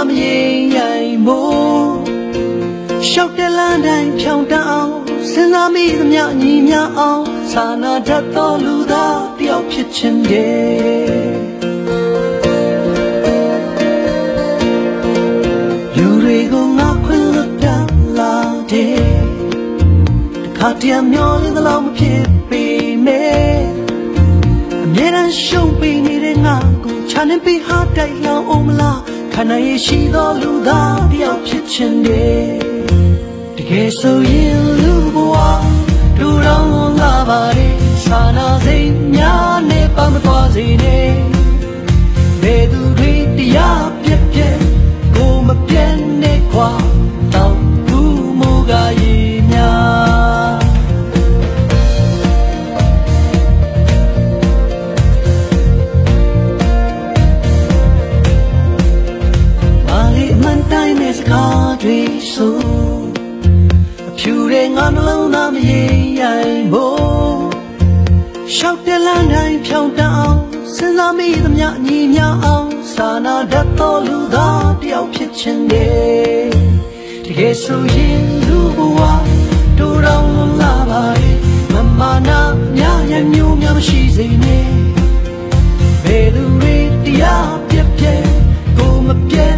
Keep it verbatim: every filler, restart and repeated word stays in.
မရင်ရိုင်မို့ရှောက်တဲ့လမ်းတိုင်းဖြောင်းတအောင်စဉ်းစားမိသမျှညီမျှအောင်စာနာတတ်သောလူသားတယောက်ဖြစ်ချင်တယ်လူတွေကိုငါခွင့်လွတ်တတ်လာတယ်တခါတည်းမျောလင်းသလောက်မဖြစ်ပေမဲ့အမြဲတမ်းရှုံးပေးနေတဲ့ငါကိုချမ်းပေးဟာတိုက်လောင်အောင်မလားခန္ဓာရရှိသောလူသားတယောက်ဖြစ်ချင်တယ်တကယ်ဆိုရင်လူဘဝဒူတောင်လာပါလေစာနာစိတ်များနဲ့ပတ်မသွားစေနဲ့ဘယ်သူတွေတရားပြက်ပြက်ကိုမပြတ်နဲ့ခွာတောက်ဘူးမူကရေများမာလီမန်တိုင်းနဲ့စကားတွေဆိုဖြူတဲ့ငါနှလုံးသားမရင်ရိုင်ဖို့ရှောက်တဲ့လမ်းတိုင်းဖြောင်းတအောင်စဉ်းစားမိသမျှညီမျှအောင်စာနာတတ်သောလူသားတယောက်ဖြစ်ချင်တယ်တကယ်ဆိုရင်လူဘဝဒူတောင်လာပါလေမမာနာများရမျိုးများမရှိစေနဲ့ဘယ်သူတွေတရားပြက်ပြက်ကိုမပြတ်